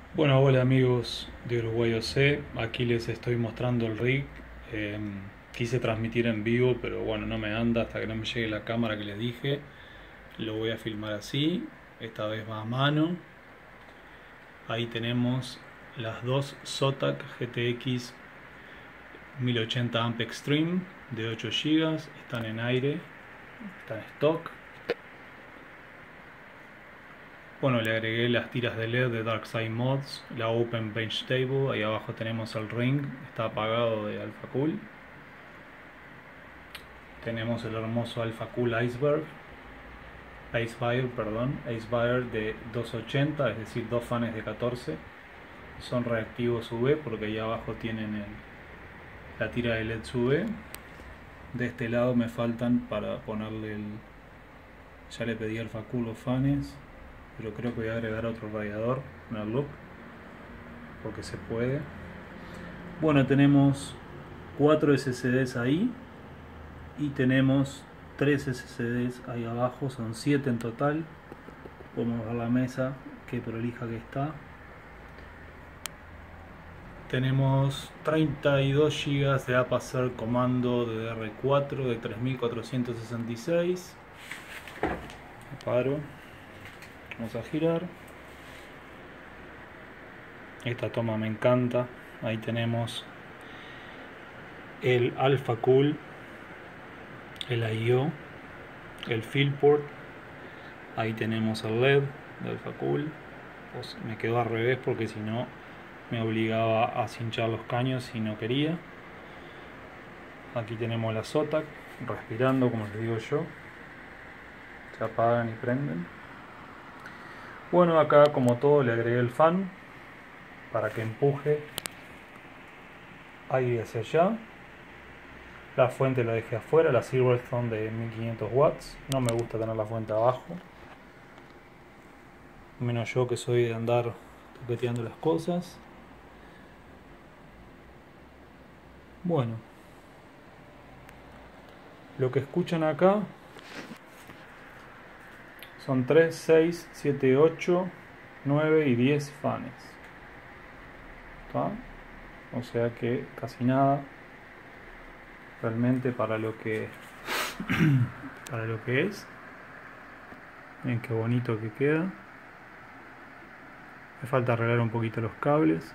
Bueno, hola amigos de Uruguay OC, aquí les estoy mostrando el rig. Eh, Quise transmitir en vivo, pero bueno, no me anda hasta que no me llegue la cámara que les dije. Lo voy a filmar así, esta vez va a mano. Ahí tenemos las dos Zotac GTX 1080 Amp Extreme de 8 GB, están en aire, están en stock. Bueno, le agregué las tiras de LED de DarkSide Mods, la Open Bench Table, ahí abajo tenemos el ring, está apagado de Alpha Cool. Tenemos el hermoso Alpha Cool Icefire de 280, es decir, dos fans de 14. Son reactivos UV porque ahí abajo tienen la tira de LED UV. De este lado me faltan para ponerle el... Ya le pedí Alpha Cool los fans, pero creo que voy a agregar otro radiador en el loop porque se puede. Bueno, tenemos 4 SSDs ahí y tenemos 3 SSDs ahí abajo, son 7 en total. Podemos ver la mesa, que prolija que está. Tenemos 32 GB de Apacer comando de DR4 de 3466. Paro. Vamos a girar. Esta toma me encanta. Ahí tenemos el Alpha Cool, el I/O, el Fieldport. Ahí tenemos el LED de Alpha Cool. Pues me quedó al revés porque si no me obligaba a cinchar los caños y no quería. Aquí tenemos la Zotac respirando, como les digo yo. Se apagan y prenden. Bueno, acá como todo le agregué el fan para que empuje aire hacia allá. La fuente la dejé afuera, la Silverstone de 1500 watts. No me gusta tener la fuente abajo, menos yo que soy de andar toqueteando las cosas. Bueno, lo que escuchan acá son 3, 6, 7, 8, 9 y 10 fans. ¿Está? O sea que casi nada realmente para lo que para lo que es. Miren qué bonito que queda. Me falta arreglar un poquito los cables.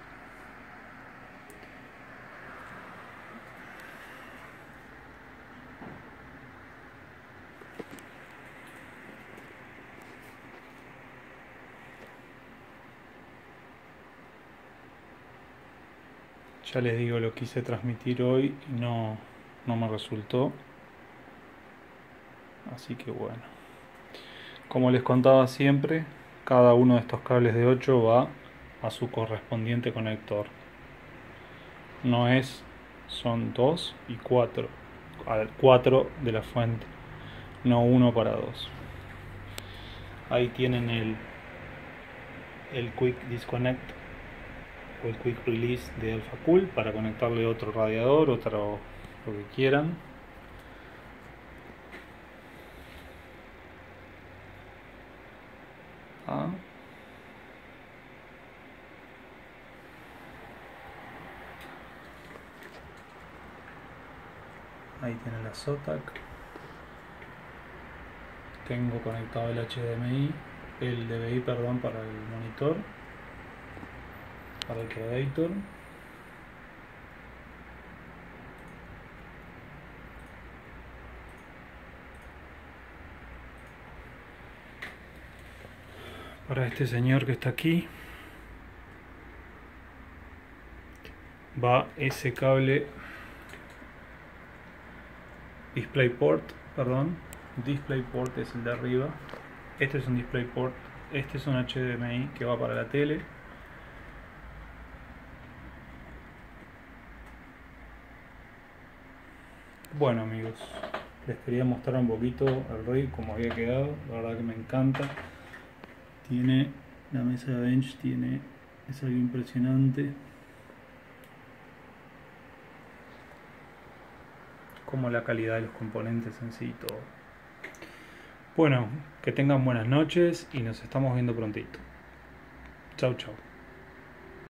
Ya les digo, lo quise transmitir hoy y no me resultó. Así que bueno. Como les contaba siempre, cada uno de estos cables de 8 va a su correspondiente conector. No es, son 2 y 4. 4 de la fuente, no uno para 2. Ahí tienen el Quick Disconnect o el Quick Release de Alpha Cool para conectarle otro radiador, otro, lo que quieran. Ah. Ahí tienen la Zotac. Tengo conectado el HDMI, el DVI, perdón, para el monitor, para el Predator. Para este señor que está aquí va ese cable DisplayPort, perdón, DisplayPort es el de arriba. Este es un DisplayPort, este es un HDMI que va para la tele. Bueno amigos, les quería mostrar un poquito el rig como había quedado. La verdad que me encanta. Tiene la mesa de bench, es algo impresionante. Como la calidad de los componentes en sí y todo. Bueno, que tengan buenas noches y nos estamos viendo prontito. Chau chau.